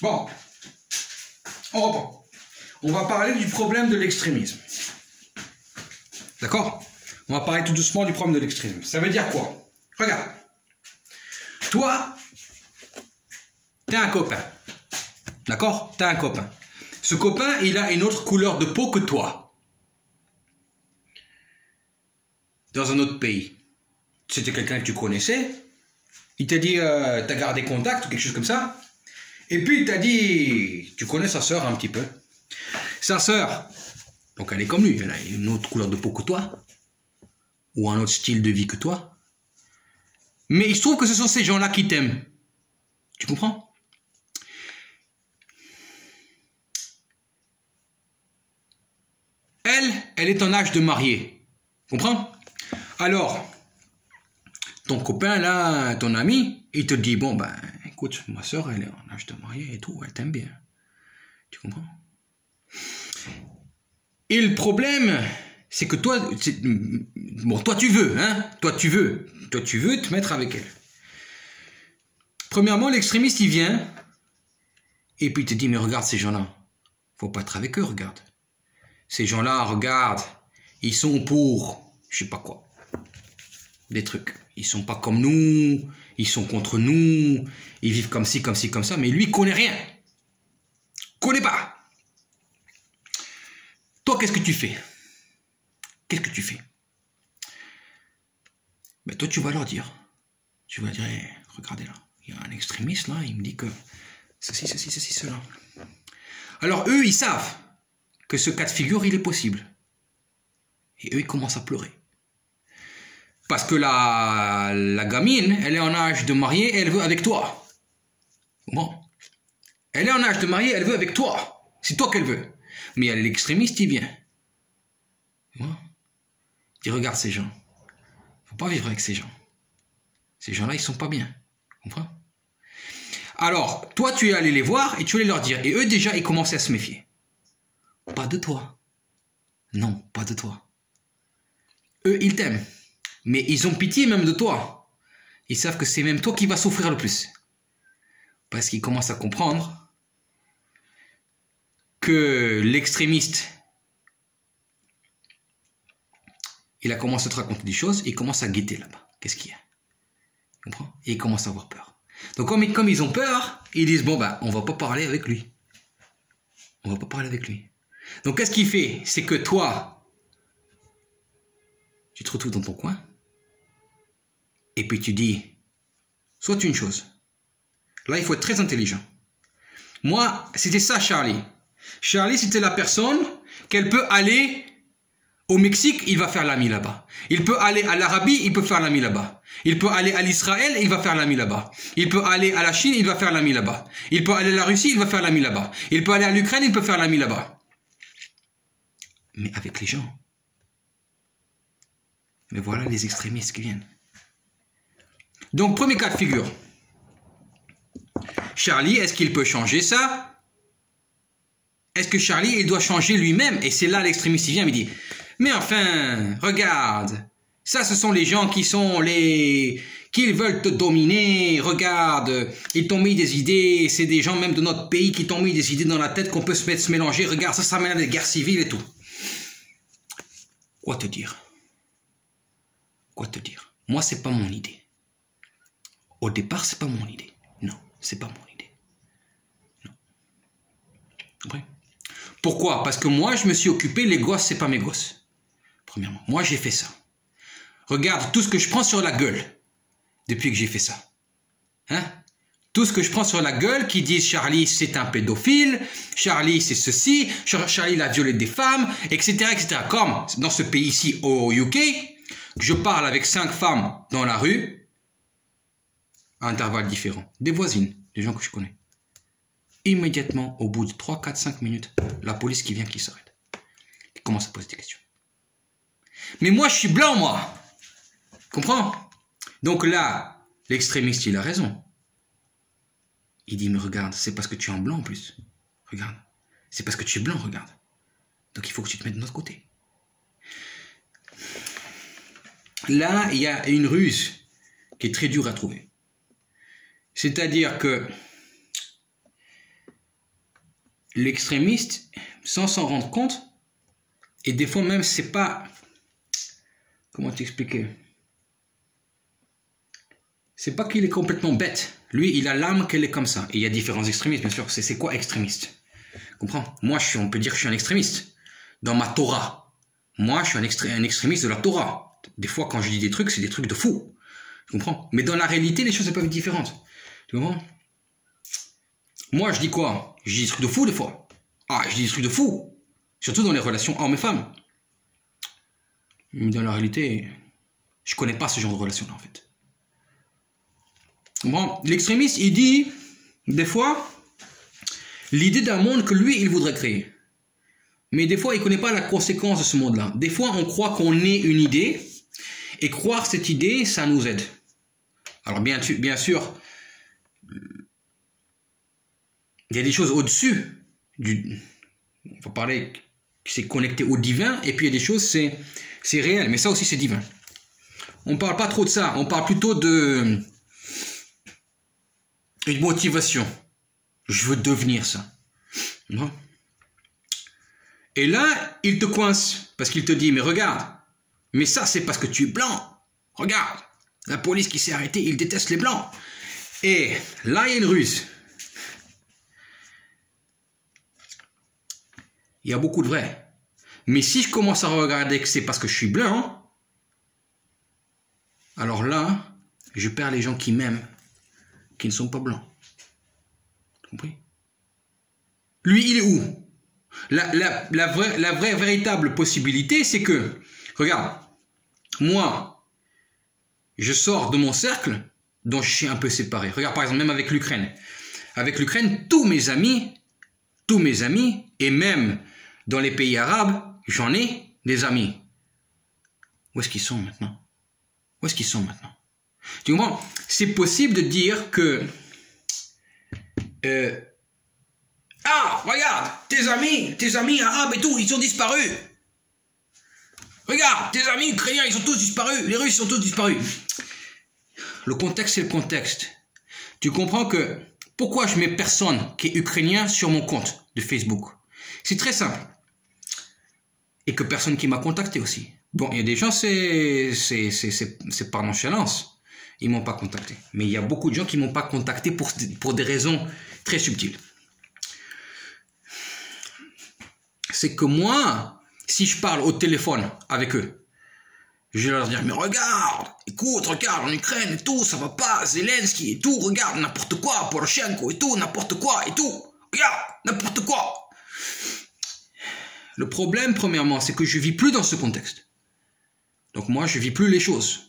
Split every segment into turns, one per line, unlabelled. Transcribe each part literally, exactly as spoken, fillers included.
Bon, on reprend. On va parler du problème de l'extrémisme. D'accord? On va parler tout doucement du problème de l'extrémisme. Ça veut dire quoi? Regarde. Toi, t'es un copain. D'accord? T'es un copain. Ce copain, il a une autre couleur de peau que toi. Dans un autre pays. C'était quelqu'un que tu connaissais. Il t'a dit, euh, t'as gardé contact ou quelque chose comme ça. Et puis il t'a dit, tu connais sa sœur un petit peu. Sa sœur, donc elle est comme lui, elle a une autre couleur de peau que toi. Ou un autre style de vie que toi. Mais il se trouve que ce sont ces gens-là qui t'aiment. Tu comprends? Elle, elle est en âge de marier. Comprends? Alors, ton copain là, ton ami, il te dit, bon ben, écoute, ma soeur, elle est en âge de marier et tout, elle t'aime bien. Tu comprends? Et le problème, c'est que toi, bon, toi tu veux, hein? Toi tu veux, toi tu veux te mettre avec elle. Premièrement, l'extrémiste, il vient, et puis il te dit, mais regarde ces gens-là, faut pas être avec eux, regarde. Ces gens-là, regarde, ils sont pour, je sais pas quoi, des trucs. Ils sont pas comme nous, ils sont contre nous, ils vivent comme ci, comme ci, comme ça, mais lui, il connaît rien. Connaît pas. Toi, qu'est-ce que tu fais? Qu'est-ce que tu fais? Ben toi, tu vas leur dire. Tu vas dire, hey, regardez là, il y a un extrémiste là, il me dit que ceci, ceci, ceci, cela. Alors eux, ils savent que ce cas de figure, il est possible. Et eux, ils commencent à pleurer. Parce que la, la gamine, elle est en âge de marier et elle veut avec toi. Bon. Elle est en âge de marier, elle veut avec toi. C'est toi qu'elle veut. Mais elle est l'extrémiste, il vient. Bon. Il dit, regarde ces gens. Faut pas vivre avec ces gens. Ces gens-là, ils sont pas bien. Tu comprends? Alors, toi, tu es allé les voir et tu allais leur dire. Et eux, déjà, ils commençaient à se méfier. Pas de toi. Non, pas de toi. Eux, ils t'aiment. Mais ils ont pitié même de toi. Ils savent que c'est même toi qui vas souffrir le plus. Parce qu'ils commencent à comprendre que l'extrémiste, il a commencé à te raconter des choses et il commence à guetter là-bas. Qu'est-ce qu'il y a? Tu comprends? Et ils commencent à avoir peur. Donc comme, comme ils ont peur, ils disent, bon ben, on va pas parler avec lui. On va pas parler avec lui. Donc qu'est-ce qu'il fait? C'est que toi, tu te retrouves dans ton coin. Et puis tu dis, soit une chose. Là, il faut être très intelligent. Moi, c'était ça, Charlie. Charlie, c'était la personne qu'elle peut aller au Mexique, il va faire l'ami là-bas. Il peut aller à l'Arabie, il peut faire l'ami là-bas. Il peut aller à l'Israël, il va faire l'ami là-bas. Il peut aller à la Chine, il va faire l'ami là-bas. Il peut aller à la Russie, il va faire l'ami là-bas. Il peut aller à l'Ukraine, il peut faire l'ami là-bas. Mais avec les gens. Mais voilà les extrémistes qui viennent. Donc, premier cas de figure. Charlie, est-ce qu'il peut changer ça? Est-ce que Charlie, il doit changer lui-même? Et c'est là l'extrémiste, il vient et me dit, mais enfin, regarde, ça, ce sont les gens qui sont les... qui veulent te dominer, regarde, ils t'ont mis des idées, c'est des gens même de notre pays qui t'ont mis des idées dans la tête qu'on peut se mettre, se mélanger, regarde, ça, ça mène à des guerres civiles et tout. Quoi te dire? Quoi te dire? Moi, c'est pas mon idée. Au départ, c'est pas mon idée. Non, c'est pas mon idée. Non. Compris? Pourquoi? Parce que moi, je me suis occupé, les gosses, c'est pas mes gosses. Premièrement, moi, j'ai fait ça. Regarde tout ce que je prends sur la gueule depuis que j'ai fait ça. Hein? Tout ce que je prends sur la gueule qui disent Charlie, c'est un pédophile, Charlie, c'est ceci, Charlie, il a violé des femmes, et cetera, et cetera. Comme dans ce pays-ci, au U K, je parle avec cinq femmes dans la rue, à intervalles différents, des voisines, des gens que je connais. Immédiatement, au bout de trois, quatre, cinq minutes, la police qui vient, qui s'arrête. Qui commence à poser des questions. Mais moi, je suis blanc, moi. Comprends? Donc là, l'extrémiste, il a raison. Il dit, mais regarde, c'est parce que tu es en blanc en plus. Regarde. C'est parce que tu es blanc, regarde. Donc il faut que tu te mettes de notre côté. Là, il y a une ruse qui est très dure à trouver. C'est-à-dire que l'extrémiste, sans s'en rendre compte, et des fois même, c'est pas... Comment t'expliquer? C'est pas qu'il est complètement bête. Lui, il a l'âme qu'elle est comme ça. Et il y a différents extrémistes, bien sûr. C'est quoi extrémiste? Comprends? Moi, je suis, on peut dire que je suis un extrémiste. Dans ma Torah. Moi, je suis un, extré un extrémiste de la Torah. Des fois, quand je dis des trucs, c'est des trucs de fou. Tu comprends? Mais dans la réalité, les choses peuvent être différentes. Tu comprends? Moi, je dis quoi? Je dis des trucs de fou, des fois. Ah, je dis des trucs de fou. Surtout dans les relations hommes et femmes. Mais dans la réalité, je connais pas ce genre de relation-là, en fait. Bon, l'extrémiste, il dit, des fois, l'idée d'un monde que lui, il voudrait créer. Mais des fois, il ne connaît pas la conséquence de ce monde-là. Des fois, on croit qu'on est une idée, et croire cette idée, ça nous aide. Alors, bien, bien sûr, il y a des choses au-dessus. Du, on va parler que c'est connecté au divin, et puis il y a des choses, c'est c'est réel, mais ça aussi, c'est divin. On ne parle pas trop de ça, on parle plutôt de une motivation. Je veux devenir ça. Non? Et là, il te coince, parce qu'il te dit, mais regarde, mais ça, c'est parce que tu es blanc. Regarde, la police qui s'est arrêtée, il déteste les blancs. Et là, il y a une ruse. Il y a beaucoup de vrai. Mais si je commence à regarder que c'est parce que je suis blanc, alors là, je perds les gens qui m'aiment, qui ne sont pas blancs. Tu compris? Lui, il est où? La, la, la, vraie, la vraie, véritable possibilité, c'est que, regarde, moi, je sors de mon cercle dont je suis un peu séparé. Regarde, par exemple, même avec l'Ukraine. Avec l'Ukraine, tous mes amis, tous mes amis, et même dans les pays arabes, j'en ai des amis. Où est-ce qu'ils sont maintenant? Où est-ce qu'ils sont maintenant? Tu comprends? C'est possible de dire que... Euh, ah, regarde, tes amis, tes amis arabes et tout, ils ont disparu. Regarde, tes amis ukrainiens, ils sont tous disparus. Les Russes sont tous disparus. Le contexte, c'est le contexte. Tu comprends que... Pourquoi je mets personne qui est ukrainien sur mon compte de Facebook? C'est très simple. Et que personne qui m'a contacté aussi. Bon, il y a des gens, c'est c'est par nonchalance. Ils m'ont pas contacté. Mais il y a beaucoup de gens qui m'ont pas contacté pour, pour des raisons très subtiles. C'est que moi, si je parle au téléphone avec eux, je vais leur dire, mais regarde, écoute, regarde, en Ukraine et tout, ça va pas, Zelensky et tout, regarde, n'importe quoi, Poroshenko et tout, n'importe quoi et tout, regarde, n'importe quoi. Le problème, premièrement, c'est que je vis plus dans ce contexte. Donc moi, je vis plus les choses.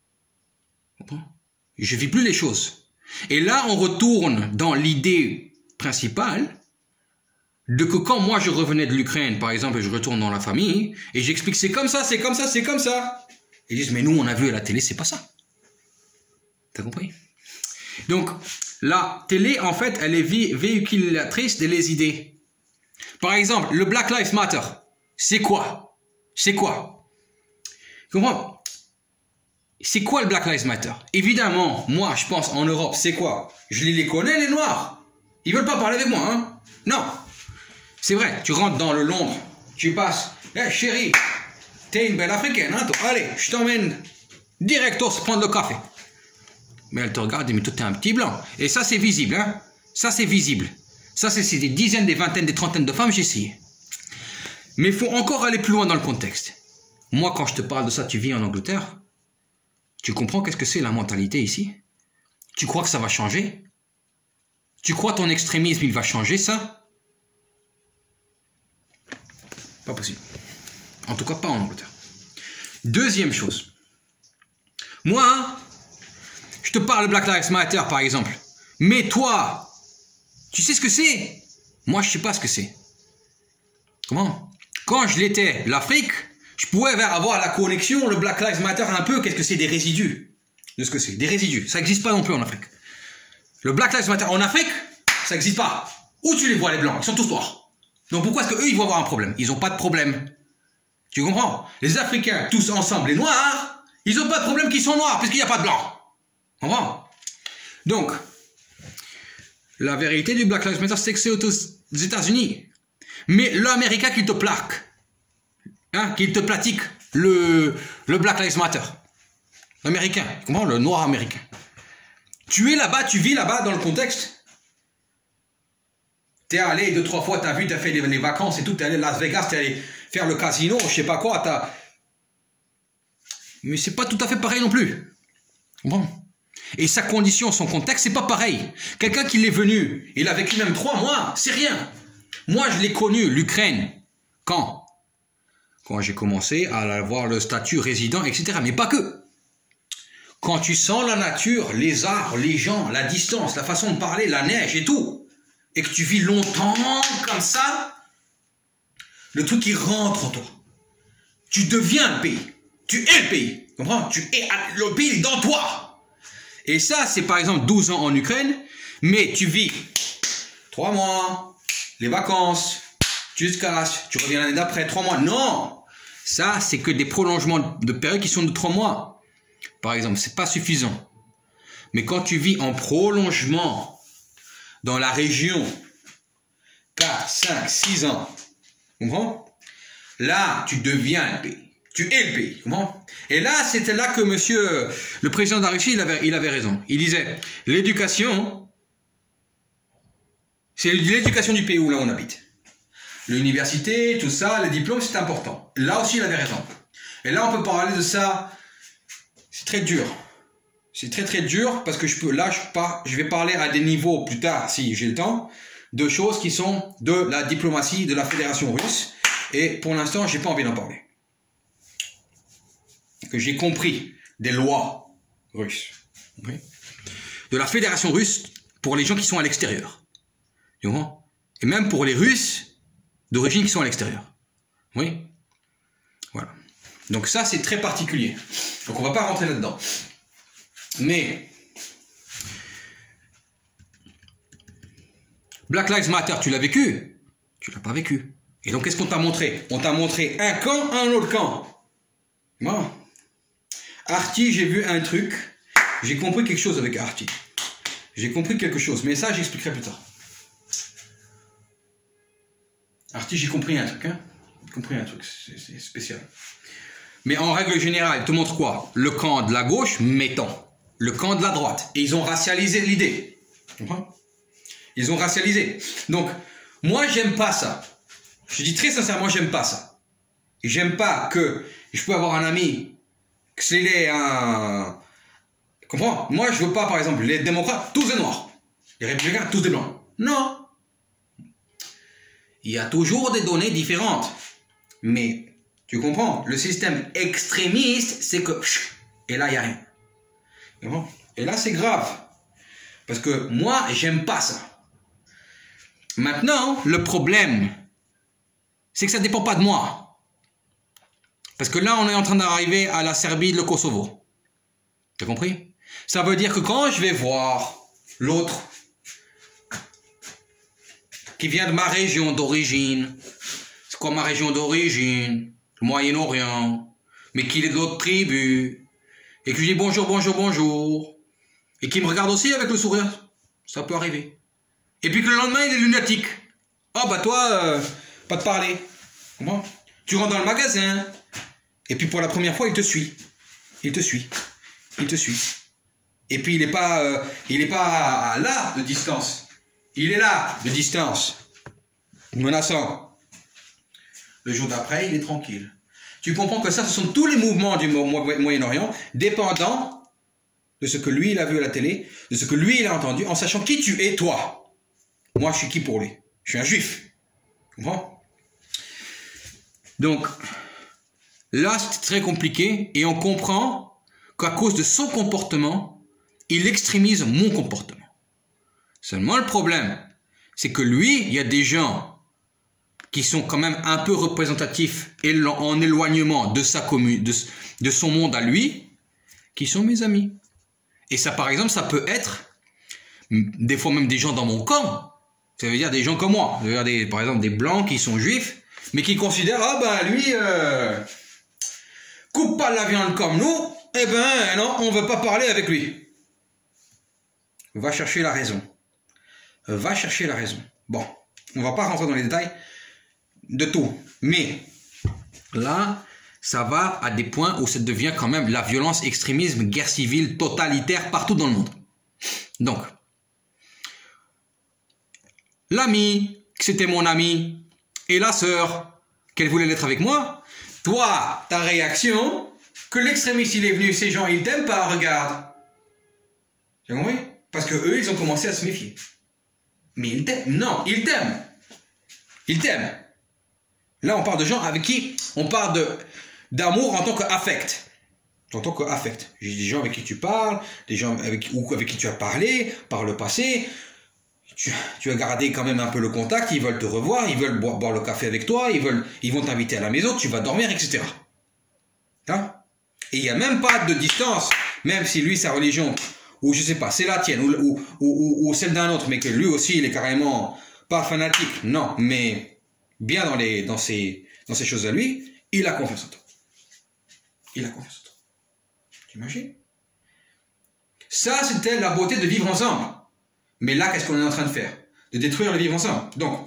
Je vis plus les choses. Et là, on retourne dans l'idée principale de que quand moi je revenais de l'Ukraine, par exemple, et je retourne dans la famille, et j'explique c'est comme ça, c'est comme ça, c'est comme ça. Ils disent, mais nous, on a vu à la télé, c'est pas ça. T'as compris? Donc, la télé, en fait, elle est véhiculatrice de les idées. Par exemple, le Black Lives Matter, c'est quoi? C'est quoi? Tu comprends? C'est quoi le Black Lives Matter? Évidemment, moi, je pense en Europe, c'est quoi? Je les connais, les Noirs. Ils veulent pas parler avec moi, hein? Non. C'est vrai, tu rentres dans le Londres, tu passes, hé hey, chérie, t'es une belle africaine, hein, toi. Allez, je t'emmène directos prendre le café. Mais elle te regarde et dit, mais toi, t'es un petit blanc. Et ça, c'est visible, hein? Ça, c'est visible. Ça, c'est des dizaines, des vingtaines, des trentaines de femmes, j'ai essayé. Mais il faut encore aller plus loin dans le contexte. Moi, quand je te parle de ça, tu vis en Angleterre. Tu comprends qu'est-ce que c'est la mentalité ici? Tu crois que ça va changer? Tu crois ton extrémisme, il va changer ça? Pas possible. En tout cas, pas en Angleterre. Deuxième chose. Moi, je te parle de Black Lives Matter, par exemple. Mais toi, tu sais ce que c'est? Moi, je ne sais pas ce que c'est. Comment? Quand je l'étais, l'Afrique, je pouvais avoir la connexion, le Black Lives Matter un peu, qu'est-ce que c'est? Des résidus. De ce que c'est. Des résidus. Ça n'existe pas non plus en Afrique. Le Black Lives Matter en Afrique, ça n'existe pas. Où tu les vois, les blancs? Ils sont tous noirs. Donc pourquoi est-ce qu'eux, ils vont avoir un problème? Ils n'ont pas de problème. Tu comprends? Les Africains, tous ensemble, les Noirs, ils n'ont pas de problème qu'ils sont noirs, puisqu'il n'y a pas de blancs. Tu comprends? Donc, La vérité du Black Lives Matter, c'est que c'est aux États-Unis. Mais l'Américain qui te plaque, hein, qui te pratique le, le Black Lives Matter. L'Américain, tu comprends? Le noir américain. Tu es là-bas, tu vis là-bas dans le contexte. T'es allé deux, trois fois, t'as vu, t'as fait les, les vacances et tout, t'es allé à Las Vegas, t'es allé faire le casino, je sais pas quoi, t'as... Mais c'est pas tout à fait pareil non plus. Bon. Et sa condition, son contexte, c'est pas pareil. Quelqu'un qui l'est venu, il a vécu même trois mois, c'est rien. Moi, je l'ai connu, l'Ukraine. Quand? Quand j'ai commencé à avoir le statut résident, et cetera. Mais pas que. Quand tu sens la nature, les arbres, les gens, la distance, la façon de parler, la neige et tout, et que tu vis longtemps comme ça, le truc qui rentre en toi. Tu deviens le pays. Tu es le pays. Tu comprends? Tu es le pays dans toi. Et ça, c'est par exemple douze ans en Ukraine, mais tu vis trois mois, les vacances, tu te casses, tu reviens l'année d'après, trois mois. Non! Ça, c'est que des prolongements de période qui sont de trois mois. Par exemple, c'est pas suffisant. Mais quand tu vis en prolongement dans la région quatre, cinq, six ans, tu comprends? Là, tu deviens le pays. Tu es le pays, comment? Et là, c'était là que monsieur, le président de la Russie, il avait, il avait raison. Il disait, l'éducation, c'est l'éducation du pays où là on habite. L'université, tout ça, les diplômes, c'est important. Là aussi, il avait raison. Et là, on peut parler de ça. C'est très dur. C'est très très dur parce que je peux, là, je, pas, je vais parler à des niveaux plus tard, si j'ai le temps, de choses qui sont de la diplomatie de la Fédération russe. Et pour l'instant, j'ai pas envie d'en parler. Que j'ai compris des lois russes, oui, de la Fédération russe pour les gens qui sont à l'extérieur, et même pour les Russes d'origine qui sont à l'extérieur. Oui, voilà. Donc ça, c'est très particulier. Donc on va pas rentrer là-dedans. Mais Black Lives Matter, tu l'as vécu? Tu l'as pas vécu. Et donc qu'est-ce qu'on t'a montré? On t'a montré un camp, un autre camp. Voilà. Arty, j'ai vu un truc, j'ai compris quelque chose avec Arty. J'ai compris quelque chose, mais ça, j'expliquerai plus tard. Arty, j'ai compris un truc, hein. J'ai compris un truc, c'est spécial. Mais en règle générale, il te montre quoi? Le camp de la gauche, mettons. Le camp de la droite. Et ils ont racialisé l'idée. Tu comprends? Ils ont racialisé. Donc, moi, j'aime pas ça. Je dis très sincèrement, j'aime pas ça. Et j'aime pas que je peux avoir un ami que c'est un... Comprends? Moi, je veux pas, par exemple, les démocrates, tous des noirs. Les républicains, tous des blancs. Non. Il y a toujours des données différentes. Mais, tu comprends? Le système extrémiste, c'est que... Et là, il n'y a rien. Et là, c'est grave. Parce que moi, j'aime pas ça. Maintenant, le problème, c'est que ça ne dépend pas de moi. Parce que là, on est en train d'arriver à la Serbie, le Kosovo. Tu as compris? Ça veut dire que quand je vais voir l'autre qui vient de ma région d'origine, c'est quoi ma région d'origine? Le Moyen-Orient, mais qu'il est de l'autre tribu, et que je dis bonjour, bonjour, bonjour, et qu'il me regarde aussi avec le sourire, ça peut arriver. Et puis que le lendemain, il est lunatique. Oh bah toi, euh, pas de parler. Comment? Tu rentres dans le magasin. Et puis pour la première fois, il te suit. Il te suit. Il te suit. Et puis il n'est pas, euh, il est pas là de distance. Il est là de distance. Menaçant. Le jour d'après, il est tranquille. Tu comprends que ça, ce sont tous les mouvements du Moyen-Orient, dépendant de ce que lui, il a vu à la télé, de ce que lui, il a entendu, en sachant qui tu es, toi. Moi, je suis qui pour lui? Je suis un juif. Tu comprends? Donc... Là, c'est très compliqué et on comprend qu'à cause de son comportement, il extrémise mon comportement. Seulement le problème, c'est que lui, il y a des gens qui sont quand même un peu représentatifs et en éloignement de sa commune, de, de son monde à lui, qui sont mes amis. Et ça, par exemple, ça peut être des fois même des gens dans mon camp. Ça veut dire des gens comme moi. Ça veut dire des, par exemple des blancs qui sont juifs, mais qui considèrent, ah ben lui... Euh, coupe pas la viande comme nous, eh ben non, on veut pas parler avec lui. Va chercher la raison. va chercher la raison. Bon, on ne va pas rentrer dans les détails de tout. Mais là, ça va à des points où ça devient quand même la violence, extrémisme, guerre civile, totalitaire partout dans le monde. Donc, l'ami, c'était mon ami, et la sœur, qu'elle voulait l'être avec moi, toi, ta réaction, que l'extrémiste il est venu, ces gens ils t'aiment pas, regarde. Tu as compris? Parce que eux ils ont commencé à se méfier. Mais ils t'aiment. Non, ils t'aiment. Ils t'aiment. Là on parle de gens avec qui on parle de d'amour en tant qu'affect. En tant qu'affect. J'ai des gens avec qui tu parles, des gens avec, ou avec qui tu as parlé par le passé. Tu, tu as gardé quand même un peu le contact, ils veulent te revoir, ils veulent boire, boire le café avec toi, ils, veulent, ils vont t'inviter à la maison, tu vas dormir, et cetera. Hein? Et il n'y a même pas de distance, même si lui, sa religion, ou je sais pas, c'est la tienne, ou, ou, ou, ou celle d'un autre, mais que lui aussi, il est carrément pas fanatique, non, mais bien dans, les, dans, ces, dans ces choses à lui, il a confiance en toi. Il a confiance en toi. Tu imagines? Ça, c'était la beauté de vivre ensemble. Mais là, qu'est-ce qu'on est en train de faire? De détruire le vivre ensemble. Donc,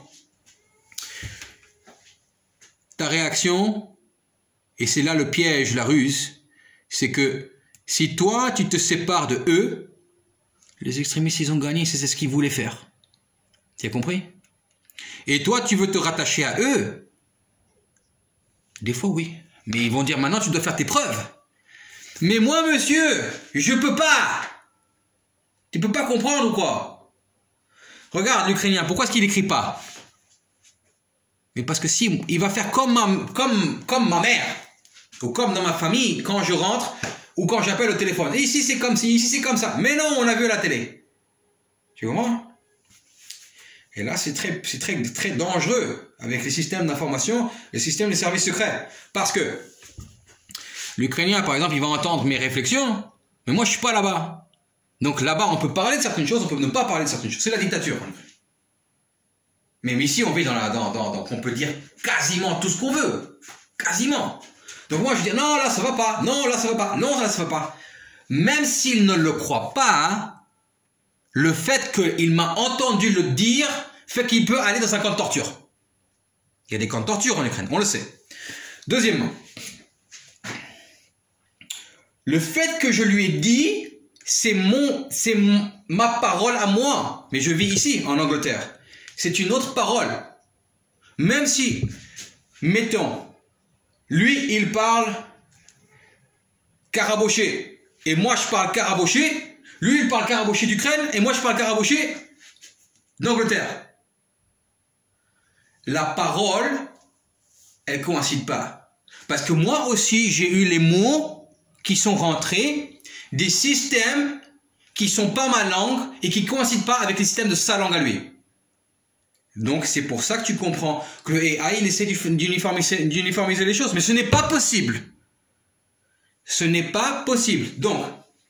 ta réaction, et c'est là le piège, la ruse, c'est que si toi, tu te sépares de eux, les extrémistes, ils ont gagné, c'est ce qu'ils voulaient faire. Tu as compris? Et toi, tu veux te rattacher à eux? Des fois, oui. Mais ils vont dire, maintenant, tu dois faire tes preuves. Mais moi, monsieur, je peux pas. Tu peux pas comprendre ou quoi? Regarde l'Ukrainien, pourquoi est-ce qu'il n'écrit pas? Mais parce que si il va faire comme ma, comme, comme ma mère, ou comme dans ma famille, quand je rentre, ou quand j'appelle au téléphone. Et ici c'est comme ci, ici c'est comme ça. Mais non, on a vu à la télé. Tu comprends? Et là, c'est très, c'est très, très dangereux avec les systèmes d'information, les systèmes des services secrets. Parce que l'Ukrainien, par exemple, il va entendre mes réflexions, mais moi je suis pas là-bas. Donc là-bas, on peut parler de certaines choses, on peut ne pas parler de certaines choses. C'est la dictature. Mais ici, on vit dans la... Dans, dans, dans, on peut dire quasiment tout ce qu'on veut. Quasiment. Donc moi, je dis, non, là, ça va pas. Non, là, ça va pas. Non, là, ça va pas. Même s'il ne le croit pas, hein, le fait qu'il m'a entendu le dire fait qu'il peut aller dans un camp de torture. Il y a des camps de torture en Ukraine, on le sait. Deuxièmement, le fait que je lui ai dit... C'est mon, c'est ma parole à moi. Mais je vis ici, en Angleterre. C'est une autre parole. Même si, mettons, lui, il parle caraboché. Et moi, je parle caraboché. Lui, il parle caraboché d'Ukraine. Et moi, je parle caraboché d'Angleterre. La parole, elle coïncide pas. Parce que moi aussi, j'ai eu les mots qui sont rentrés des systèmes qui sont pas ma langue et qui coïncident pas avec les systèmes de sa langue à lui. Donc c'est pour ça que tu comprends que le A I il essaie d'uniformiser, d'uniformiser les choses, mais ce n'est pas possible. Ce n'est pas possible. Donc,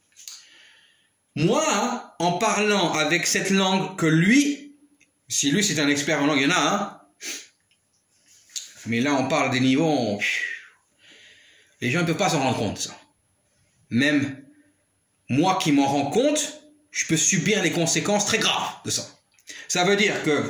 moi, en parlant avec cette langue que lui, si lui c'est un expert en langue, il y en a un, hein, mais là on parle des niveaux, les gens ne peuvent pas s'en rendre compte, ça. Même moi qui m'en rends compte, je peux subir les conséquences très graves de ça. Ça veut dire que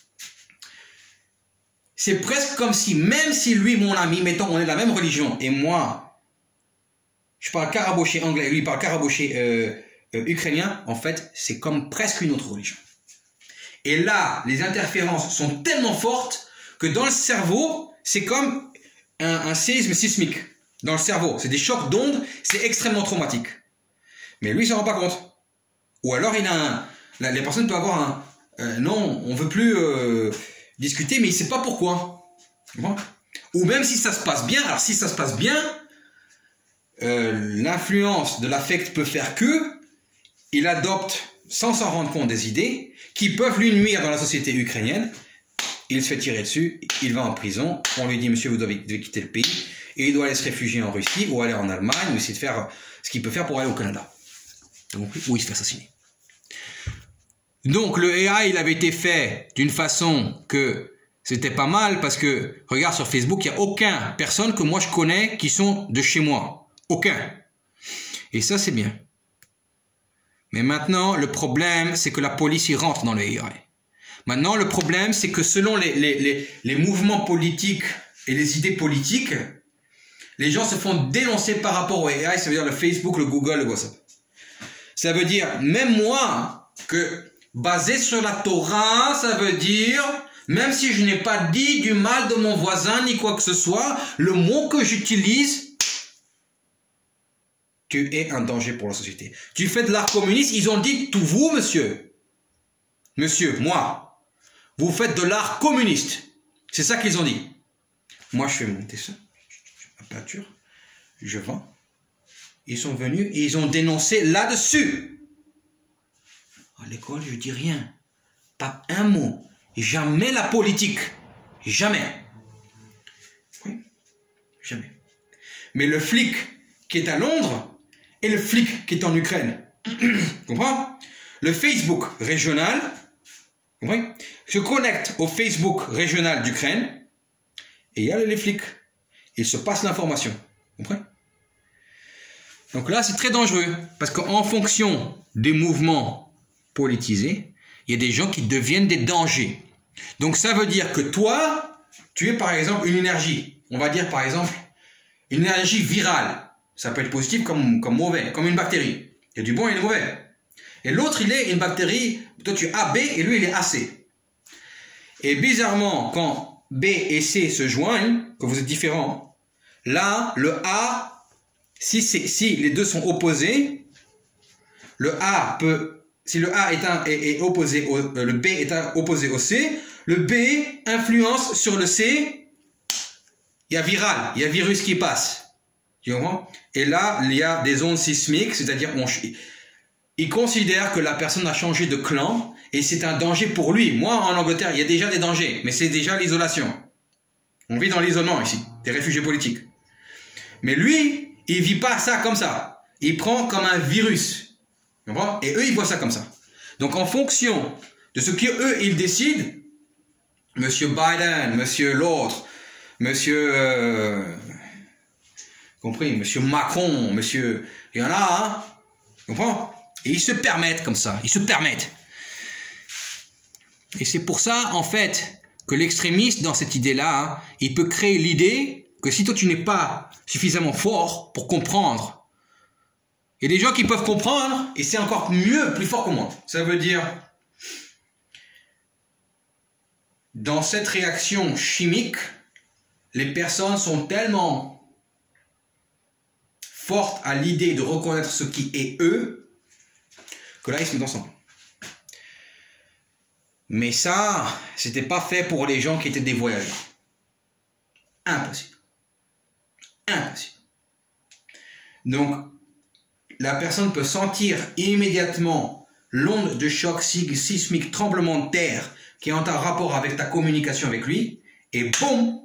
c'est presque comme si, même si lui, mon ami, mettons, on est de la même religion, et moi, je parle caraboché anglais, lui, il parle caraboché euh, euh, ukrainien, en fait, c'est comme presque une autre religion. Et là, les interférences sont tellement fortes que dans le cerveau, c'est comme un, un séisme sismique. Dans le cerveau, c'est des chocs d'ondes, c'est extrêmement traumatique. Mais lui, il ne s'en rend pas compte. Ou alors, il a un... La, les personnes peuvent avoir un... Euh, non, on ne veut plus euh, discuter, mais il ne sait pas pourquoi. Bon. Ou même si ça se passe bien, alors si ça se passe bien, euh, l'influence de l'affect peut faire que il adopte, sans s'en rendre compte, des idées qui peuvent lui nuire dans la société ukrainienne. Il se fait tirer dessus, il va en prison, on lui dit « Monsieur, vous devez, devez quitter le pays ». Et il doit aller se réfugier en Russie, ou aller en Allemagne, ou essayer de faire ce qu'il peut faire pour aller au Canada. Donc, ou il se fait assassiner. Donc, le A I, il avait été fait d'une façon que c'était pas mal, parce que, regarde sur Facebook, il n'y a aucune personne que moi je connais qui sont de chez moi. Aucun. Et ça, c'est bien. Mais maintenant, le problème, c'est que la police y rentre dans le A I. Maintenant, le problème, c'est que selon les, les, les, les mouvements politiques et les idées politiques, les gens se font dénoncer par rapport au A I, ça veut dire le Facebook, le Google, le WhatsApp. Ça veut dire, même moi, que basé sur la Torah, ça veut dire, même si je n'ai pas dit du mal de mon voisin ni quoi que ce soit, le mot que j'utilise, tu es un danger pour la société. Tu fais de l'art communiste, ils ont dit, tout vous, monsieur, monsieur, moi, vous faites de l'art communiste. C'est ça qu'ils ont dit. Moi, je fais monter ça, ma peinture, je vends. Ils sont venus et ils ont dénoncé là-dessus. À l'école, je dis rien. Pas un mot. Jamais la politique. Jamais. Oui, jamais. Mais le flic qui est à Londres et le flic qui est en Ukraine. Comprends? Le Facebook régional, oui, se connecte au Facebook régional d'Ukraine et il y a les flics. Il se passe l'information. Comprenez? Donc là, c'est très dangereux parce qu'en fonction des mouvements politisés, il y a des gens qui deviennent des dangers. Donc ça veut dire que toi, tu es par exemple une énergie. On va dire par exemple une énergie virale. Ça peut être positif comme, comme mauvais, comme une bactérie. Il y a du bon et du mauvais. Et l'autre, il est une bactérie, toi tu es A B et lui il est A C. Et bizarrement, quand B et C se joignent, que vous êtes différents, là, le A, si, si les deux sont opposés, le A peut, si le A est, un, est, est opposé au, le B est un, opposé au C, le B influence sur le C, il y a viral, il y a virus qui passe. Tu comprends? Et là, il y a des ondes sismiques, c'est-à-dire on, il considère que la personne a changé de clan et c'est un danger pour lui. Moi, en Angleterre, il y a déjà des dangers, mais c'est déjà l'isolation. On vit dans l'isolement ici, des réfugiés politiques. Mais lui, il vit pas ça comme ça. Il prend comme un virus. Tu comprends? Et eux, ils voient ça comme ça. Donc, en fonction de ce qu'eux, ils décident, Monsieur Biden, Monsieur l'autre, Monsieur... Euh, compris, Monsieur Macron, Monsieur... Il y en a, hein? Tu comprends? Et ils se permettent comme ça. Ils se permettent. Et c'est pour ça, en fait, que l'extrémiste, dans cette idée-là, hein, il peut créer l'idée que si toi, tu n'es pas suffisamment fort pour comprendre, il y a des gens qui peuvent comprendre, et c'est encore mieux, plus fort que moi. Ça veut dire, dans cette réaction chimique, les personnes sont tellement fortes à l'idée de reconnaître ce qui est eux, que là, ils se mettent ensemble. Mais ça, c'était pas fait pour les gens qui étaient des voyageurs. Impossible. Impossible. Donc, la personne peut sentir immédiatement l'onde de choc sismique, tremblement de terre qui est en rapport avec ta communication avec lui, et boum,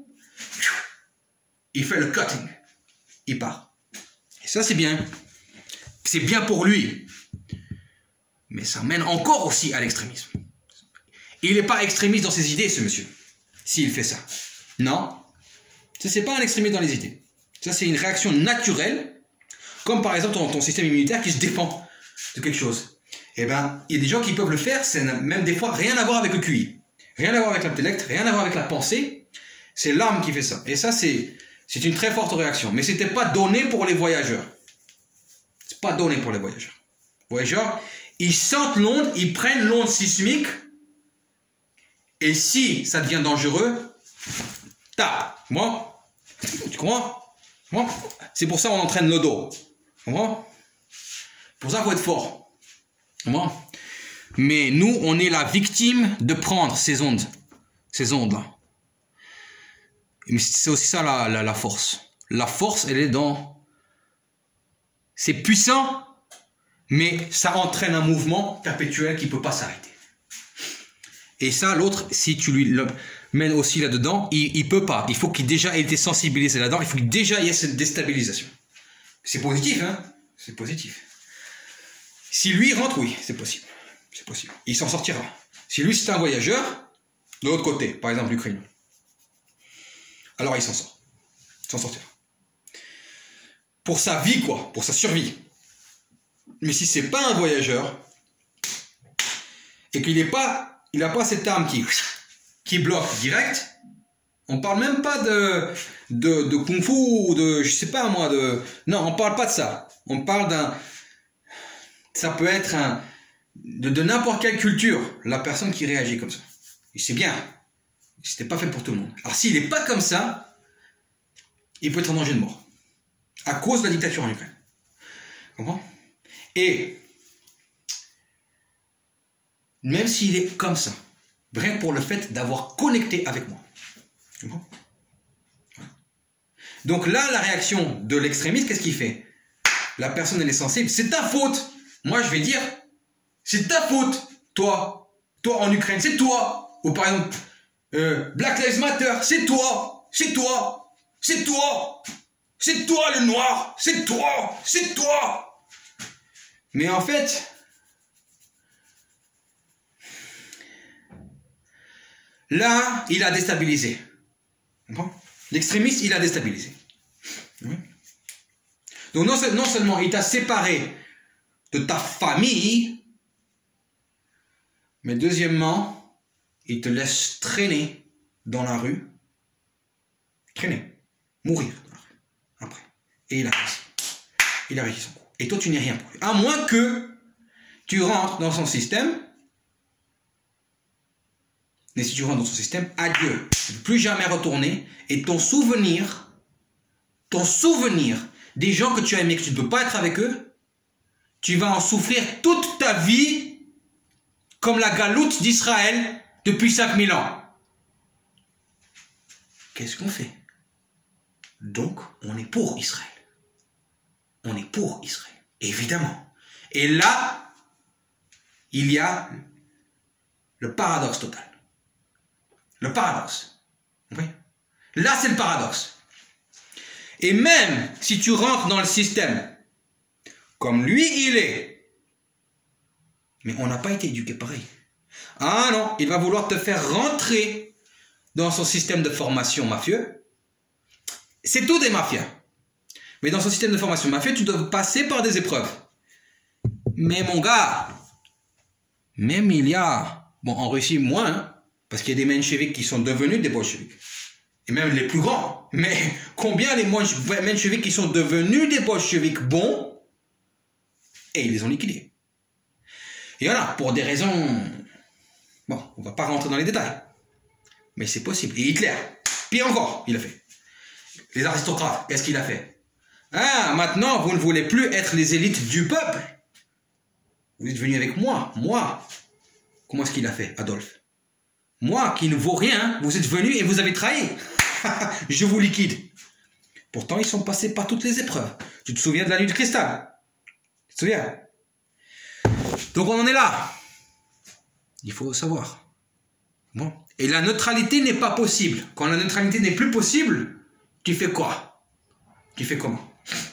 il fait le cutting. Il part. Et ça, c'est bien. C'est bien pour lui. Mais ça mène encore aussi à l'extrémisme. Il n'est pas extrémiste dans ses idées, ce monsieur, s'il fait ça. Non. Ce n'est pas un extrémiste dans les idées. Ça, c'est une réaction naturelle, comme par exemple ton, ton système immunitaire qui se défend de quelque chose. Eh bien, il y a des gens qui peuvent le faire, c'est même des fois rien à voir avec le Q I. Rien à voir avec l'intellect, rien à voir avec la pensée. C'est l'âme qui fait ça. Et ça, c'est une très forte réaction. Mais ce n'était pas donné pour les voyageurs. Ce n'est pas donné pour les voyageurs. Les voyageurs, ils sentent l'onde, ils prennent l'onde sismique, et si ça devient dangereux, tape. Moi, tu comprends? Moi, c'est pour ça qu'on entraîne le dos. Tu comprends? Pour ça, il faut être fort. Tu comprends? Mais nous, on est la victime de prendre ces ondes. Ces ondes-là. Mais c'est aussi ça la, la, la force. La force, elle est dans... C'est puissant, mais ça entraîne un mouvement perpétuel qui ne peut pas s'arrêter. Et ça, l'autre, si tu lui le mènes aussi là-dedans, il ne peut pas. Il faut qu'il déjà ait été sensibilisé là-dedans. Il faut qu'il déjà y ait cette déstabilisation. C'est positif, hein? C'est positif. Si lui rentre, oui, c'est possible. C'est possible. Il s'en sortira. Si lui, c'est un voyageur, de l'autre côté, par exemple l'Ukraine, alors il s'en sort. Il s'en sortira. Pour sa vie, quoi. Pour sa survie. Mais si c'est pas un voyageur, et qu'il n'est pas il n'a pas cette arme qui, qui bloque direct. On parle même pas de, de, de kung fu ou de, je sais pas moi, de... Non, on parle pas de ça. On parle d'un... Ça peut être un... De, de n'importe quelle culture, la personne qui réagit comme ça. Et c'est bien. C'était pas fait pour tout le monde. Alors s'il n'est pas comme ça, il peut être en danger de mort. À cause de la dictature en Ukraine. Comprends? Et même s'il est comme ça, rien que pour le fait d'avoir connecté avec moi. Donc là, la réaction de l'extrémiste, qu'est-ce qu'il fait? La personne, elle est sensible. C'est ta faute. Moi, je vais dire, c'est ta faute. Toi, toi en Ukraine, c'est toi. Ou par exemple, euh, Black Lives Matter, c'est toi. C'est toi. C'est toi. C'est toi le noir. C'est toi. C'est toi. Mais en fait, là, il a déstabilisé. Bon. L'extrémiste, il a déstabilisé. Oui. Donc non, non seulement il t'a séparé de ta famille, mais deuxièmement, il te laisse traîner dans la rue. Traîner. Mourir dans la rue. Après. Et il a réussi. Il a réussi son coup. Et toi, tu n'es rien pour lui. À moins que tu rentres dans son système. Mais si tu rentres dans son système, adieu. Tu ne peux plus jamais retourner. Et ton souvenir, ton souvenir des gens que tu as aimés, que tu ne peux pas être avec eux, tu vas en souffrir toute ta vie comme la galoute d'Israël depuis cinq mille ans. Qu'est-ce qu'on fait? Donc, on est pour Israël. On est pour Israël. Évidemment. Et là, il y a le paradoxe total. Le paradoxe. Oui. Là, c'est le paradoxe. Et même si tu rentres dans le système, comme lui, il est, mais on n'a pas été éduqué pareil. Ah non, il va vouloir te faire rentrer dans son système de formation mafieux. C'est tout des mafias. Mais dans son système de formation mafieux, tu dois passer par des épreuves. Mais mon gars, même il y a, bon en Russie moins, hein, parce qu'il y a des mencheviks qui sont devenus des bolcheviks. Et même les plus grands. Mais combien les mencheviks qui sont devenus des bolcheviks bons, et ils les ont liquidés. Et voilà, pour des raisons... Bon, on va pas rentrer dans les détails. Mais c'est possible. Et Hitler, pire encore, il a fait. Les aristocrates, qu'est-ce qu'il a fait? Ah, maintenant, vous ne voulez plus être les élites du peuple. Vous êtes venus avec moi, moi. Comment est-ce qu'il a fait, Adolphe? Moi, qui ne vaux rien, vous êtes venus et vous avez trahi. Je vous liquide. Pourtant, ils sont passés par toutes les épreuves. Tu te souviens de la nuit de cristal? Tu te souviens? Donc, on en est là. Il faut savoir. Bon. Et la neutralité n'est pas possible. Quand la neutralité n'est plus possible, tu fais quoi? Tu fais comment?